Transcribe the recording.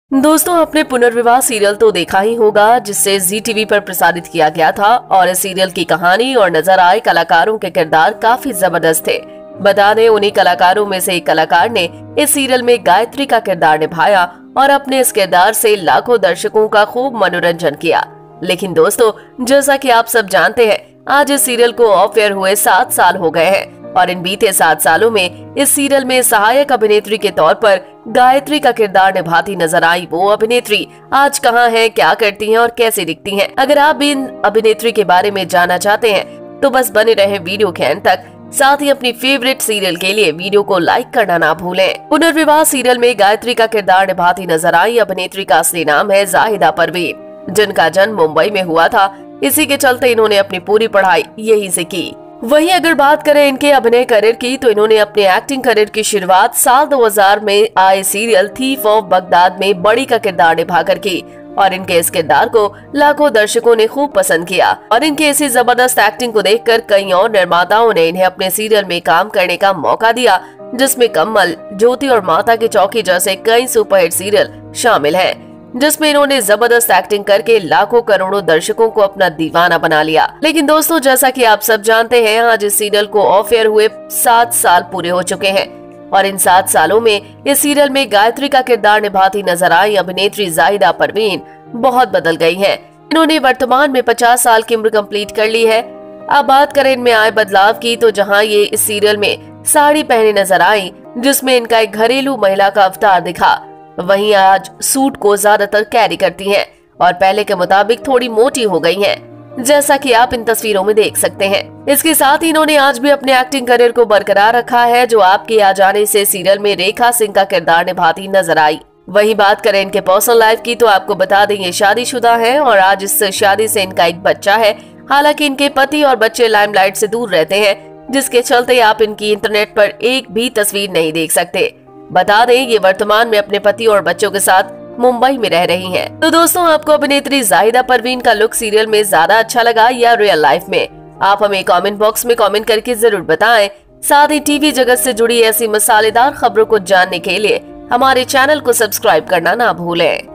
दोस्तों, आपने पुनर्विवाह सीरियल तो देखा ही होगा, जिससे जी टीवी पर प्रसारित किया गया था। और इस सीरियल की कहानी और नजर आए कलाकारों के किरदार काफी जबरदस्त थे। बता दें, उन्हीं कलाकारों में से एक कलाकार ने इस सीरियल में गायत्री का किरदार निभाया और अपने इस किरदार से लाखों दर्शकों का खूब मनोरंजन किया। लेकिन दोस्तों, जैसा कि आप सब जानते हैं, आज इस सीरियल को ऑफ एयर हुए 7 साल हो गए हैं और इन बीते 7 सालों में इस सीरियल में सहायक अभिनेत्री के तौर पर गायत्री का किरदार निभाती नजर आई वो अभिनेत्री आज कहां हैं, क्या करती हैं और कैसे दिखती हैं। अगर आप भी इन अभिनेत्री के बारे में जानना चाहते हैं तो बस बने रहे वीडियो के अंत तक। साथ ही अपनी फेवरेट सीरियल के लिए वीडियो को लाइक करना ना भूलें। पुनर्विवाह सीरियल में गायत्री का किरदार निभाती नजर आई अभिनेत्री का असली नाम है जाहिदा परवीन, जिनका जन्म मुंबई में हुआ था। इसी के चलते इन्होंने अपनी पूरी पढ़ाई यहीं से की। वहीं अगर बात करें इनके अभिनय करियर की, तो इन्होंने अपने एक्टिंग करियर की शुरुआत साल 2000 में आए सीरियल थीफ ऑफ बगदाद में बड़ी का किरदार निभाकर की और इनके इस किरदार को लाखों दर्शकों ने खूब पसंद किया। और इनके इसी जबरदस्त एक्टिंग को देखकर कई और निर्माताओं ने इन्हें अपने सीरियल में काम करने का मौका दिया, जिसमें कमल, ज्योति और माता की चौकी जैसे कई सुपरहिट सीरियल शामिल हैं, जिसमें इन्होंने जबरदस्त एक्टिंग करके लाखों करोड़ों दर्शकों को अपना दीवाना बना लिया। लेकिन दोस्तों, जैसा कि आप सब जानते हैं, आज इस सीरियल को ऑफ एयर हुए 7 साल पूरे हो चुके हैं और इन 7 सालों में इस सीरियल में गायत्री का किरदार निभाती नजर आई अभिनेत्री जाहिदा परवीन बहुत बदल गई हैं। इन्होंने वर्तमान में 50 साल की उम्र कंप्लीट कर ली है। अब बात करें इनमें आए बदलाव की, तो जहाँ ये इस सीरियल में साड़ी पहने नजर आई, जिसमें इनका एक घरेलू महिला का अवतार दिखा, वहीं आज सूट को ज्यादातर कैरी करती हैं और पहले के मुताबिक थोड़ी मोटी हो गई हैं, जैसा कि आप इन तस्वीरों में देख सकते हैं। इसके साथ ही इन्होंने आज भी अपने एक्टिंग करियर को बरकरार रखा है, जो आपके आ जाने से सीरियल में रेखा सिंह का किरदार निभाती नजर आई। वहीं बात करें इनके पर्सनल लाइफ की, तो आपको बता दें ये शादीशुदा है और आज इस शादी से इनका एक बच्चा है। हालांकि इनके पति और बच्चे लाइमलाइट से दूर रहते हैं, जिसके चलते आप इनकी इंटरनेट पर एक भी तस्वीर नहीं देख सकते। बता दें, ये वर्तमान में अपने पति और बच्चों के साथ मुंबई में रह रही हैं। तो दोस्तों, आपको अभिनेत्री जाहिदा परवीन का लुक सीरियल में ज्यादा अच्छा लगा या रियल लाइफ में? आप हमें कमेंट बॉक्स में कमेंट करके जरूर बताएं। साथ ही टीवी जगत से जुड़ी ऐसी मसालेदार खबरों को जानने के लिए हमारे चैनल को सब्सक्राइब करना ना भूलें।